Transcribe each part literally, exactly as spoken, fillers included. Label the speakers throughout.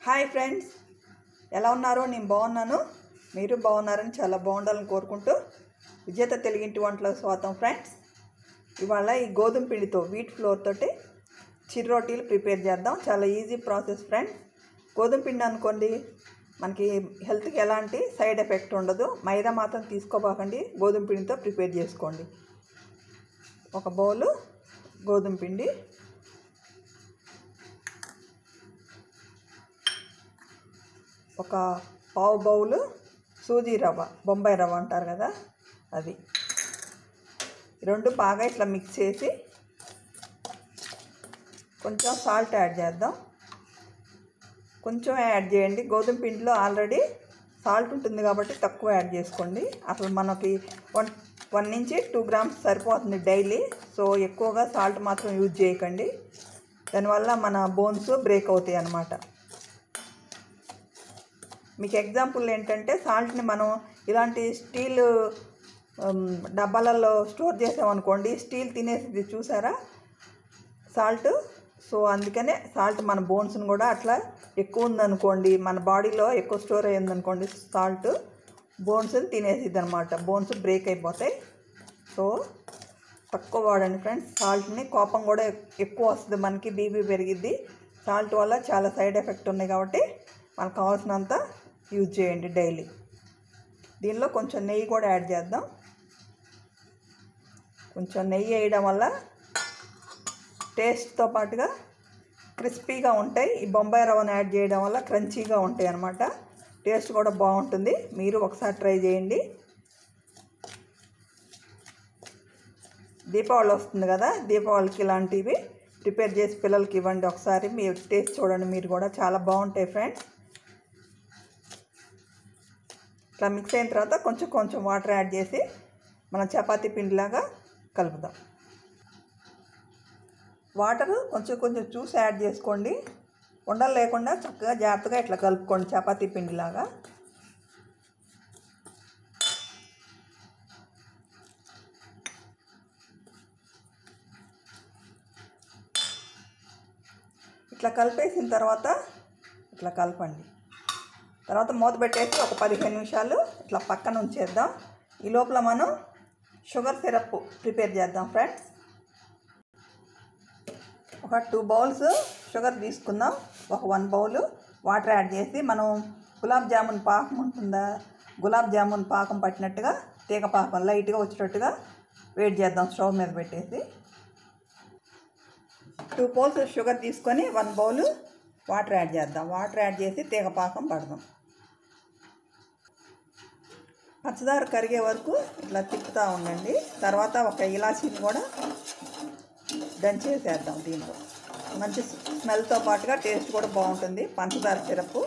Speaker 1: Hi friends, ఎలా ఉన్నారో? నేను బాగున్నాను, మీరు బాగున్నారని చాలా బాగుండాలని కోరుకుంటూ విజేత తెలుగింటి వంటలకు స్వాగతం ఫ్రెండ్స్. ఇవాళ ఈ గోధుమ పిండితో వీట్ ఫ్లోర్ తోటి చిర్రోటీలు ప్రిపేర్ చేద్దాం. చాలా ఈజీ ప్రాసెస్ ఫ్రెండ్స్. గోధుమ పిండి అనుకోండి, మనకి హెల్త్కి ఎలాంటి సైడ్ ఎఫెక్ట్ ఉండదు. మైదా మాత్రం తీసుకోబాకండి, గోధుమ పిండితో ప్రిపేర్ చేసుకోండి. ఒక బౌలు గోధుమ పిండి, ఒక పావు బౌలు సూజీ రవ్వ, బొంబాయి రవ్వ అంటారు కదా, అది రెండు బాగా ఇట్లా మిక్స్ చేసి కొంచెం సాల్ట్ యాడ్ చేద్దాం. కొంచెం యాడ్ చేయండి, గోధుమ పిండిలో ఆల్రెడీ సాల్ట్ ఉంటుంది కాబట్టి తక్కువ యాడ్ చేసుకోండి. అసలు మనకి వన్ వన్ నుంచి టూ గ్రామ్స్ సరిపోతుంది డైలీ. సో ఎక్కువగా సాల్ట్ మాత్రం యూజ్ చేయకండి, దానివల్ల మన బోన్స్ బ్రేక్ అవుతాయి అన్నమాట. మీకు ఎగ్జాంపుల్ ఏంటంటే, సాల్ట్ని మనం ఇలాంటి స్టీల్ డబ్బాలలో స్టోర్ చేసామనుకోండి, స్టీల్ తినేసి చూసారా సాల్ట్. సో అందుకనే సాల్ట్ మన బోన్స్ని కూడా అట్లా ఎక్కువ ఉందనుకోండి, మన బాడీలో ఎక్కువ స్టోర్ అయ్యిందనుకోండి, సాల్ట్ బోన్స్ని తినేసిద్ది అనమాట, బోన్స్ బ్రేక్ అయిపోతాయి. సో తక్కువ వాడండి ఫ్రెండ్స్ సాల్ట్ని. కోపం కూడా ఎక్కువ వస్తుంది మనకి, బీపీ పెరిగిద్ది. సాల్ట్ వల్ల చాలా సైడ్ ఎఫెక్ట్ ఉన్నాయి కాబట్టి మనకు కావాల్సినంత యూజ్ చేయండి డైలీ. దీనిలో కొంచెం నెయ్యి కూడా యాడ్ చేద్దాం. కొంచెం నెయ్యి వేయడం వల్ల టేస్ట్తో పాటుగా క్రిస్పీగా ఉంటాయి. ఈ బొంబాయి రవ్వను యాడ్ చేయడం వల్ల క్రంచీగా ఉంటాయి అన్నమాట, టేస్ట్ కూడా బాగుంటుంది. మీరు ఒకసారి ట్రై చేయండి. దీపావళి వస్తుంది కదా, దీపావళికి ఇలాంటివి ప్రిపేర్ చేసి పిల్లలకి ఇవ్వండి. ఒకసారి మీరు టేస్ట్ చూడండి, మీరు కూడా చాలా బాగుంటాయి ఫ్రెండ్స్. ఇట్లా మిక్స్ అయిన తర్వాత కొంచెం కొంచెం వాటర్ యాడ్ చేసి మనం చపాతీ పిండిలాగా కలుపుదాం. వాటర్ కొంచెం కొంచెం చూసి యాడ్ చేసుకోండి, ఉండలు లేకుండా చక్కగా జాగ్రత్తగా ఇట్లా కలుపుకోండి చపాతీ పిండిలాగా. ఇట్లా కలిపేసిన తర్వాత ఇట్లా కలపండి. తర్వాత మూత పెట్టేసి ఒక పదిహేను నిమిషాలు ఇట్లా పక్కన ఉంచేద్దాం. ఈ లోపల మనం షుగర్ సిరప్ ప్రిపేర్ చేద్దాం ఫ్రెండ్స్. ఒక టూ బౌల్స్ షుగర్ తీసుకుందాం. ఒక వన్ బౌల్ వాటర్ యాడ్ చేసి మనం గులాబ్ జామున్ పాకం ఉంటుందా, గులాబ్ జామున్ పాకం పట్టినట్టుగా తీగ పాకం లైట్గా వచ్చేటట్టుగా వేడి చేద్దాం స్టవ్ మీద పెట్టేసి. టూ బౌల్స్ షుగర్ తీసుకొని వన్ బౌల్ వాటర్ యాడ్ చేద్దాం. వాటర్ యాడ్ చేసి తీగ పాకం పడదాం. పంచదార కరిగే వరకు ఇట్లా తిప్పుతూ ఉండండి. తర్వాత ఒక ఇలాచీని కూడా దంచేసేద్దాం. దీంట్లో మంచి స్మెల్తో పాటుగా టేస్ట్ కూడా బాగుంటుంది పంచదార సిరప్.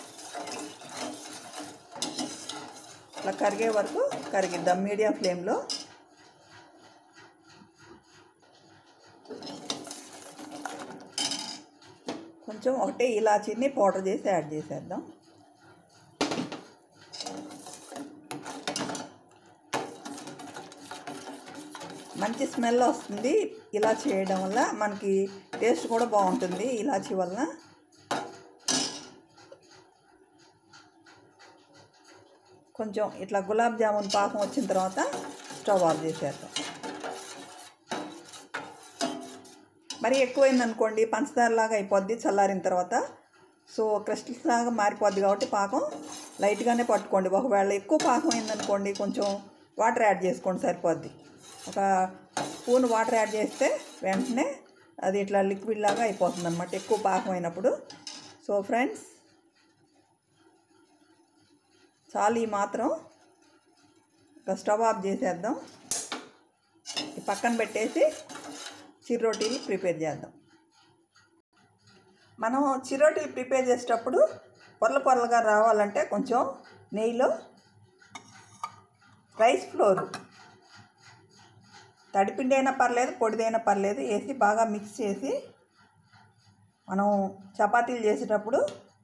Speaker 1: ఇట్లా కరిగే వరకు కరిగిద్దాం మీడియం ఫ్లేమ్లో. కొంచెం ఒకటే ఇలాచీని పౌడర్ చేసి యాడ్ చేసేద్దాం. మంచి స్మెల్ వస్తుంది ఇలా చేయడం వల్ల, మనకి టేస్ట్ కూడా బాగుంటుంది ఇలాచీ వల్ల. కొంచెం ఇట్లా గులాబ్ జామున్ పాకం వచ్చిన తర్వాత స్టవ్ ఆఫ్ చేసేద్దాం. మరీ ఎక్కువైందనుకోండి పంచదారలాగా అయిపోద్ది చల్లారిన తర్వాత. సో క్రిస్టల్స్ లాగా మారిపోద్ది కాబట్టి పాకం లైట్గానే పట్టుకోండి. ఒకవేళ ఎక్కువ పాకం అయిందనుకోండి కొంచెం వాటర్ యాడ్ చేసుకోండి సరిపోద్ది. ఒక స్పూన్ వాటర్ యాడ్ చేస్తే వెంటనే అది ఇట్లా లిక్విడ్ లాగా అయిపోతుంది అన్నమాట ఎక్కువ పాకం అయినప్పుడు. సో ఫ్రెండ్స్ చాలు ఈ మాత్రం. ఇక స్టవ్ ఆఫ్ చేసేద్దాం. పక్కన పెట్టేసి చిర్రోటీలు ప్రిపేర్ చేద్దాం. మనం చిర్రోటీలు ప్రిపేర్ చేసేటప్పుడు పొరల పొరలుగా రావాలంటే కొంచెం నెయ్యిలో రైస్ ఫ్లోర్, తడిపిండి అయినా పర్లేదు పొడిదైనా పర్లేదు, వేసి బాగా మిక్స్ చేసి మనం చపాతీలు చేసేటప్పుడు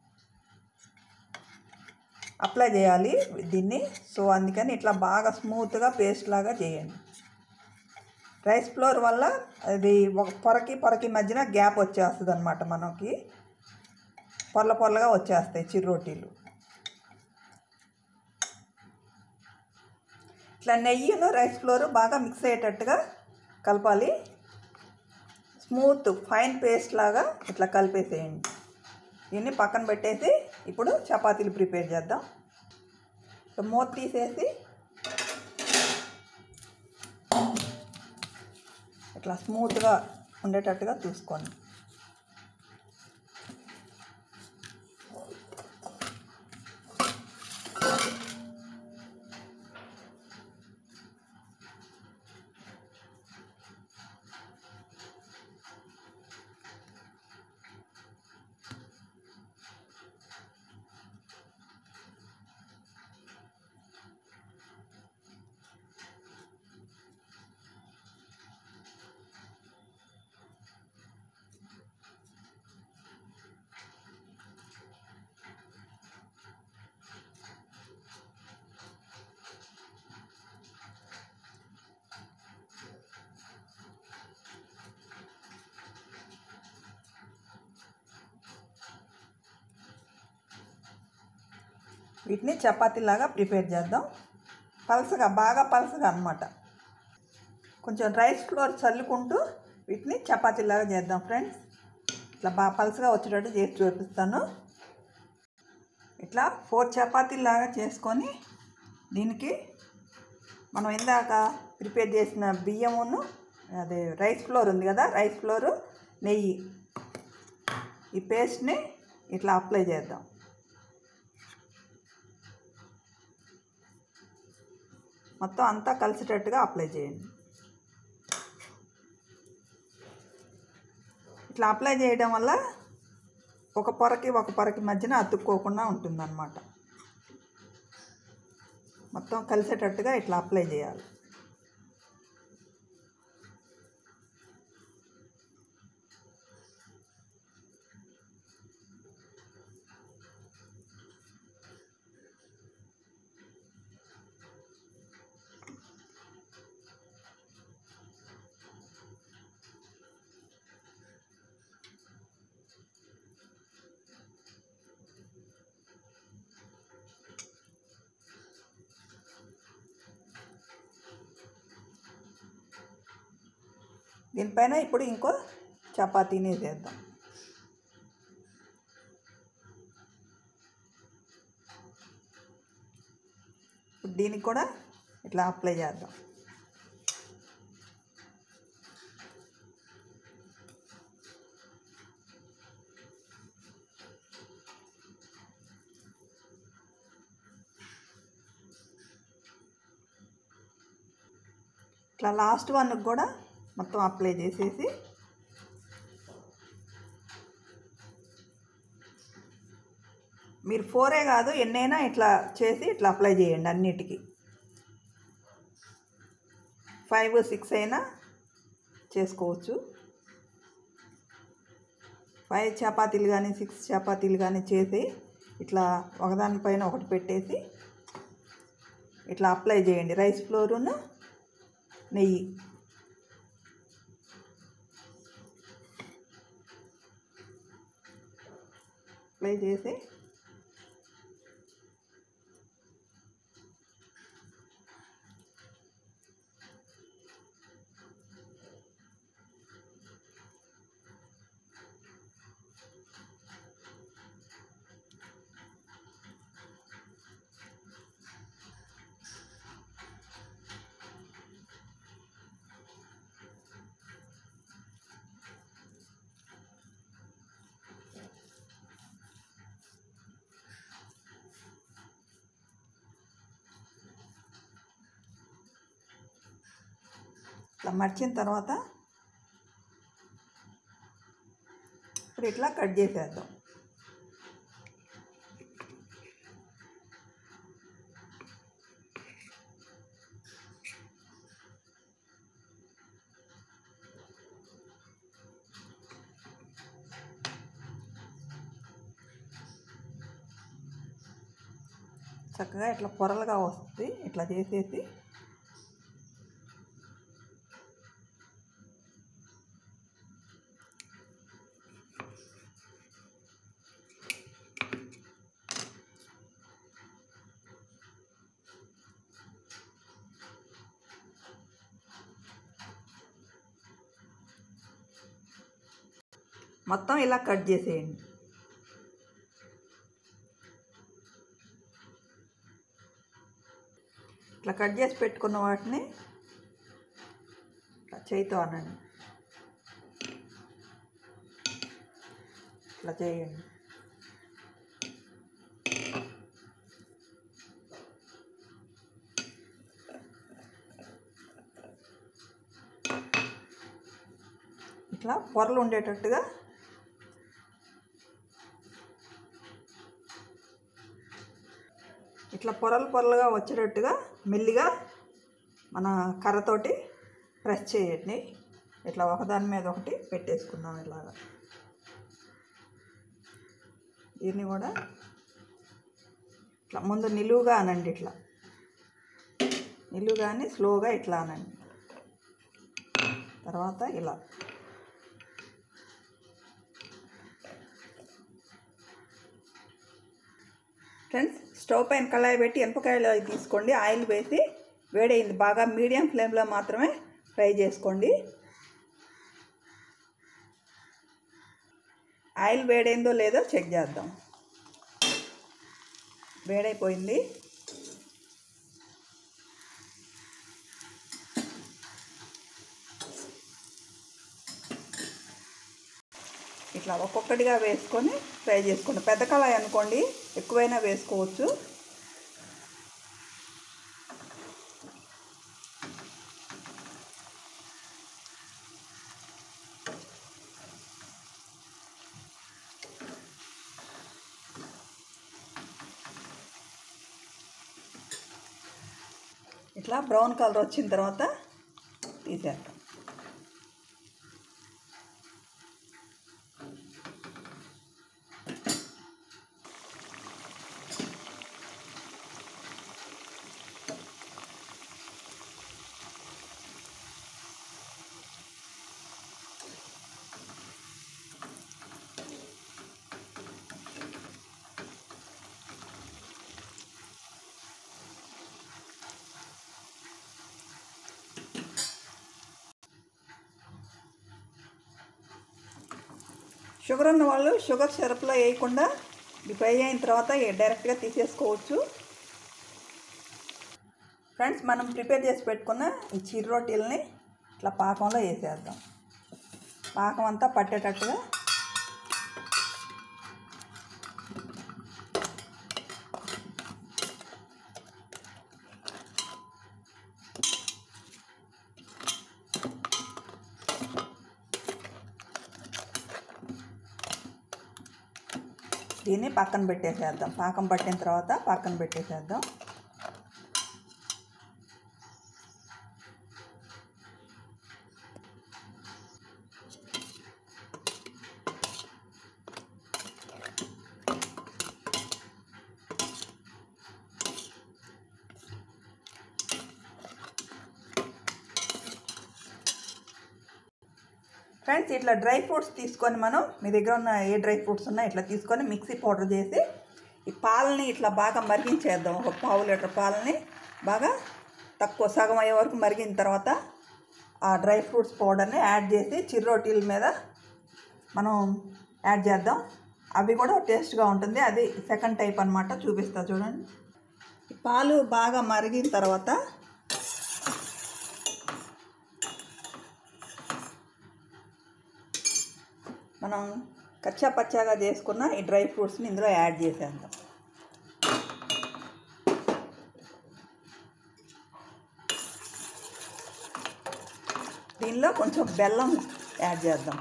Speaker 1: అప్లై చేయాలి దీన్ని. సో అందుకని ఇట్లా బాగా స్మూత్గా పేస్ట్ లాగా చేయండి. రైస్ ఫ్లోర్ వల్ల అది ఒక పొరకి పొరకి మధ్యన గ్యాప్ వచ్చేస్తుంది అన్నమాట మనకి. పొరల పొరలుగా వచ్చేస్తాయి చిర్రోటీలు. ఇట్లా నెయ్యిను రైస్ ఫ్లోర్ బాగా మిక్స్ అయ్యేటట్టుగా కలపాలి. స్మూత్ ఫైన్ పేస్ట్ లాగా ఇట్లా కలిపేసేయండి. దీన్ని పక్కన పెట్టేసి ఇప్పుడు చపాతీలు ప్రిపేర్ చేద్దాం. మూత తీసేసి ఇట్లా స్మూత్గా ఉండేటట్టుగా చూసుకోండి. వీటిని చపాతీలాగా ప్రిపేర్ చేద్దాం. పలసగా బాగా పలసగా అన్నమాట. కొంచెం రైస్ ఫ్లోర్ చల్లుకుంటూ వీటిని చపాతీలాగా చేద్దాం ఫ్రెండ్స్. ఇట్లా బాగా పలసగా వచ్చేటట్టు చేసి చూపిస్తాను. ఇట్లా ఫోర్ చపాతీలాగా చేసుకొని దీనికి మనం ఇందాక ప్రిపేర్ చేసిన బియ్యమును అదే రైస్ ఫ్లోర్ ఉంది కదా, రైస్ ఫ్లోరు నెయ్యి ఈ పేస్ట్ని ఇట్లా అప్లై చేద్దాం. మొత్తం అంతా కలిసేటట్టుగా అప్లై చేయండి. ఇట్లా అప్లై చేయడం వల్ల ఒక పొరకి ఒక పొరకి మధ్యన అతుక్కోకుండా ఉంటుందన్నమాట. మొత్తం కలిసేటట్టుగా ఇట్లా అప్లై చేయాలి. దీనిపైన ఇప్పుడు ఇంకో చపాతీని చేద్దాం. దీనికి కూడా ఇట్లా అప్లై చేద్దాం. ఇట్లా లాస్ట్ వన్కి కూడా మొత్తం అప్లై చేసేసి మీరు ఫోరే కాదు ఎన్నైనా ఇట్లా చేసి ఇట్లా అప్లై చేయండి. అన్నిటికీ ఫైవ్ సిక్స్ అయినా చేసుకోవచ్చు. ఫైవ్ చపాతీలు కానీ సిక్స్ చపాతీలు కానీ చేసి ఇట్లా ఒకదానిపైన ఒకటి పెట్టేసి ఇట్లా అప్లై చేయండి. రైస్ ఫ్లోరును నెయ్యి అప్లై చేసి ఇట్లా మర్చిన తర్వాత ఇప్పుడు ఇట్లా కట్ చేసేద్దాం. చక్కగా ఇట్లా పొరలుగా వస్తుంది. ఇట్లా చేసేసి మొత్తం ఇలా కట్ చేసేయండి. ఇట్లా కట్ చేసి పెట్టుకున్న వాటిని ఇట్లా చేయితో అనండి, ఇట్లా చేయండి. ఇట్లా పొరలు ఉండేటట్టుగా ఇట్లా పొరలు పొరలుగా వచ్చేటట్టుగా మెల్లిగా మన కర్రతోటి ప్రెస్ చేయండి. ఇట్లా ఒకదాని మీద ఒకటి పెట్టేసుకుందాం. ఇలాగా దీన్ని కూడా ఇట్లా ముందు నిలువుగా అనండి, ఇట్లా నిలువుగాని స్లోగా ఇట్లా అనండి. తర్వాత ఇలా ఫ్రెండ్స్, స్టవ్ పైన కళాయి పెట్టి ఎనపకాయలు అవి తీసుకోండి. ఆయిల్ వేసి వేడైంది బాగా, మీడియం ఫ్లేమ్లో మాత్రమే ఫ్రై చేసుకోండి. ఆయిల్ వేడైందో లేదో చెక్ చేద్దాం. వేడైపోయింది. ఇట్లా ఒక్కొక్కటిగా వేసుకొని ఫ్రై చేసుకోండి. పెద్ద కళాయి అనుకోండి, ఎక్కువైనా వేసుకోవచ్చు. ఇట్లా బ్రౌన్ కలర్ వచ్చిన తర్వాత తీసేద్దాం. షుగర్ ఉన్న వాళ్ళు షుగర్ సిరప్లో వేయకుండా ఫ్రై అయిన తర్వాత డైరెక్ట్గా తీసేసుకోవచ్చు. ఫ్రెండ్స్, మనం ప్రిపేర్ చేసి పెట్టుకున్న ఈ చిర్రోటీల్ని ఇట్లా పాకంలో వేసేద్దాం. పాకం అంతా పట్టేటట్టుగా దీన్ని పక్కన పెట్టేసేద్దాం. పాకం పట్టిన తర్వాత పక్కన పెట్టేసేద్దాం. ఫ్రెండ్స్, ఇట్లా డ్రై ఫ్రూట్స్ తీసుకొని మనం మీ దగ్గర ఉన్న ఏ డ్రై ఫ్రూట్స్ ఉన్నా ఇట్లా తీసుకొని మిక్సీ పౌడర్ చేసి ఈ పాలని ఇట్లా బాగా మరిగించేద్దాం. ఒక పావు లీటర్ పాలని బాగా తక్కువ సగం అయ్యే వరకు మరిగిన తర్వాత ఆ డ్రై ఫ్రూట్స్ పౌడర్ని యాడ్ చేసి చిర్రోటీల మీద మనం యాడ్ చేద్దాం. అవి కూడా టేస్ట్గా ఉంటుంది. అది సెకండ్ టైప్ అనమాట, చూపిస్తా చూడండి. పాలు బాగా మరిగిన తర్వాత మనం కచ్చా పచ్చాగా చేసుకున్న ఈ డ్రై ఫ్రూట్స్ని ఇందులో యాడ్ చేసేద్దాం. దీనిలో కొంచెం బెల్లం యాడ్ చేద్దాం.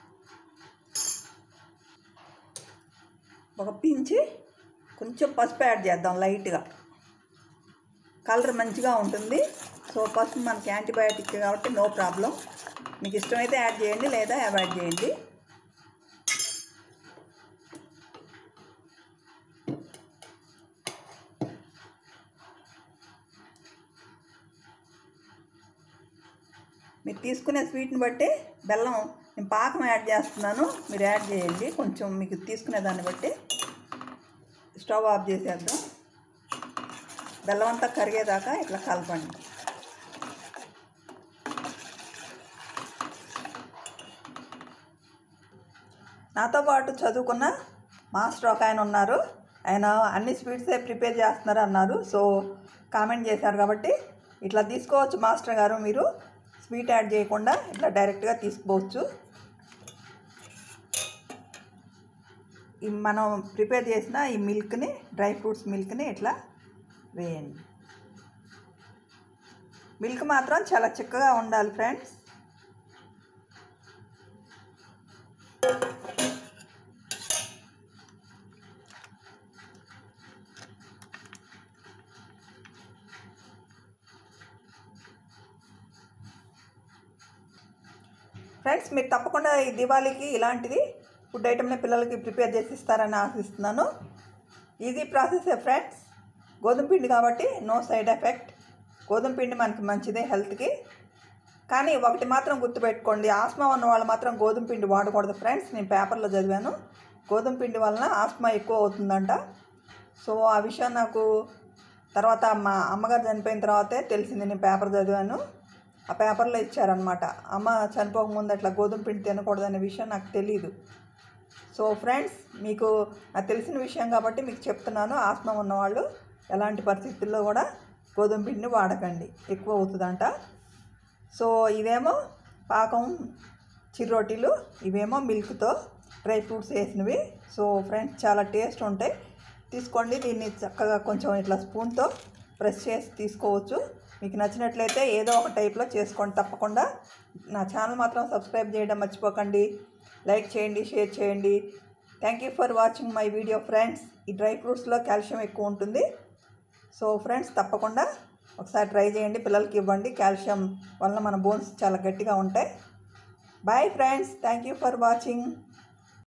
Speaker 1: ఒక పించి కొంచెం పసుపు యాడ్ చేద్దాం లైట్గా. కలర్ మంచిగా ఉంటుంది. సో పసుపు మనకి యాంటీబయాటిక్ కాబట్టి నో ప్రాబ్లం. మీకు ఇష్టమైతే యాడ్ చేయండి, లేదా అవాయిడ్ చేయండి. మీరు తీసుకునే స్వీట్ని బట్టి బెల్లం నేను పాకం యాడ్ చేస్తున్నాను, మీరు యాడ్ చేయండి. కొంచెం మీకు తీసుకునే దాన్ని బట్టి. స్టవ్ ఆఫ్ చేసేద్దాం. బెల్లం అంతా కరిగేదాకా ఇట్లా కలపండి. నాతో పాటు చదువుకున్న మాస్టర్ ఒక ఆయన ఉన్నారు. ఆయన అన్ని స్వీట్సే ప్రిపేర్ చేస్తున్నారు అన్నారు. సో కామెంట్ చేశారు కాబట్టి ఇట్లా తీసుకోవచ్చు మాస్టర్ గారు, మీరు స్వీట్ యాడ్ చేయకుండా ఇట్లా డైరెక్ట్గా తీసుకోవచ్చు. ఈ మనం ప్రిపేర్ చేసిన ఈ మిల్క్ని, డ్రై ఫ్రూట్స్ మిల్క్ని ఇట్లా వేయండి. మిల్క్ మాత్రం చాలా చిక్కగా ఉండాలి ఫ్రెండ్స్. ఫ్రెండ్స్ మీరు తప్పకుండా ఈ దివాళీకి ఇలాంటిది ఫుడ్ ఐటమ్ని పిల్లలకి ప్రిపేర్ చేసి ఇస్తారని ఆశిస్తున్నాను. ఈజీ ప్రాసెసే ఫ్రెండ్స్. గోధుమ పిండి కాబట్టి నో సైడ్ ఎఫెక్ట్. గోధుమ పిండి మనకి మంచిదే హెల్త్కి. కానీ ఒకటి మాత్రం గుర్తుపెట్టుకోండి, ఆస్మా ఉన్న వాళ్ళు మాత్రం గోధుమ పిండి వాడకూడదు ఫ్రెండ్స్. నేను పేపర్లో చదివాను గోధుమ పిండి వలన ఆస్మా ఎక్కువ అవుతుందంట. సో ఆ విషయం నాకు తర్వాత మా అమ్మగారు చనిపోయిన తర్వాతే తెలిసింది. నేను పేపర్ చదివాను, ఆ పేపర్లో ఇచ్చారనమాట. అమ్మ చనిపోకముందు అట్లా గోధుమ పిండి తినకూడదనే విషయం నాకు తెలీదు. సో ఫ్రెండ్స్ మీకు నాకు తెలిసిన విషయం కాబట్టి మీకు చెప్తున్నాను. ఆస్మా ఉన్నవాళ్ళు ఎలాంటి పరిస్థితుల్లో కూడా గోధుమ పిండిని వాడకండి, ఎక్కువ అవుతుందంట. సో ఇవేమో పాకం చిర్రోటీలు, ఇవేమో మిల్క్తో డ్రై ఫ్రూట్స్ వేసినవి. సో ఫ్రెండ్స్ చాలా టేస్ట్ ఉంటాయి. తీసుకోండి. దీన్ని చక్కగా కొంచెం ఇట్లా స్పూన్తో ప్రెస్ చేసి తీసుకోవచ్చు. మీకు నచ్చినట్లయితే ఏదో ఒక టైప్లో చేసుకోండి తప్పకుండా. నా ఛానల్ మాత్రం సబ్స్క్రైబ్ చేయడం మర్చిపోకండి. లైక్ చేయండి, షేర్ చేయండి. Thank you for watching my video friends. ఈ డ్రై ఫ్రూట్స్లో కాల్షియం ఎక్కువ ఉంటుంది. సో ఫ్రెండ్స్ తప్పకుండా ఒకసారి ట్రై చేయండి, పిల్లలకి ఇవ్వండి. కాల్షియం వల్ల మన బోన్స్ చాలా గట్టిగా ఉంటాయి. Bye friends, thank you for watching.